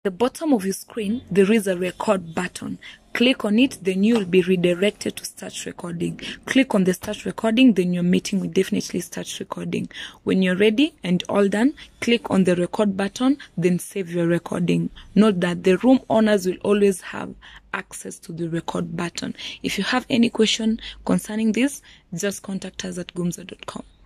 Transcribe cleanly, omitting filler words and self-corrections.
the bottom of your screen, there is a record button. Click on it, then you will be redirected to start recording. Click on the start recording, then your meeting will definitely start recording. When you're ready and all done, click on the record button, then save your recording. Note that the room owners will always have access to the record button. If you have any question concerning this, just contact us at gumzo.com.